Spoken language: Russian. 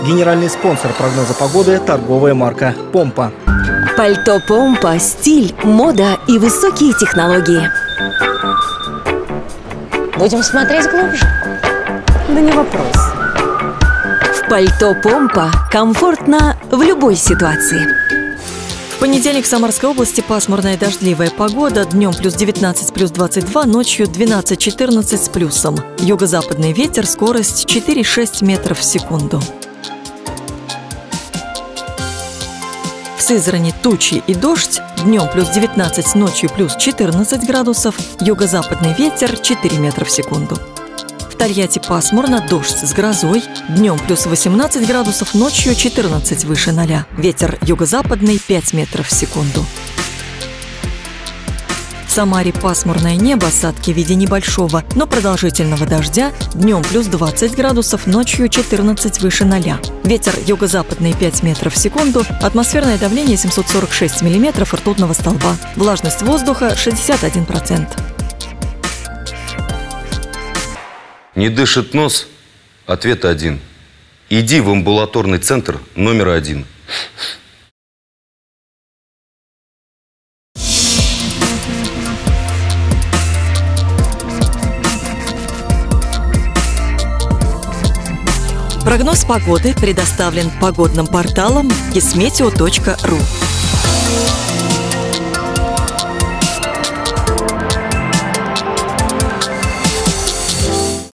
Генеральный спонсор прогноза погоды – торговая марка «Помпа». Пальто «Помпа» – стиль, мода и высокие технологии. Будем смотреть глубже? Да не вопрос. В пальто «Помпа» комфортно в любой ситуации. В понедельник в Самарской области пасмурная и дождливая погода. Днем плюс 19, плюс 22, ночью 12-14 с плюсом. Юго-западный ветер, скорость 4-6 метров в секунду. В Сызрани тучи и дождь. Днем плюс 19, ночью плюс 14 градусов. Юго-западный ветер 4 метра в секунду. В Тольятти пасмурно, дождь с грозой. Днем плюс 18 градусов, ночью 14 выше 0. Ветер юго-западный 5 метров в секунду. В Самаре пасмурное небо, осадки в виде небольшого, но продолжительного дождя. Днем плюс 20 градусов, ночью 14 выше 0. Ветер юго-западный 5 метров в секунду. Атмосферное давление 746 миллиметров ртутного столба. Влажность воздуха 61%. Не дышит нос? Ответ один. Иди в амбулаторный центр номер 1. Прогноз погоды предоставлен погодным порталом kismeteo.ru.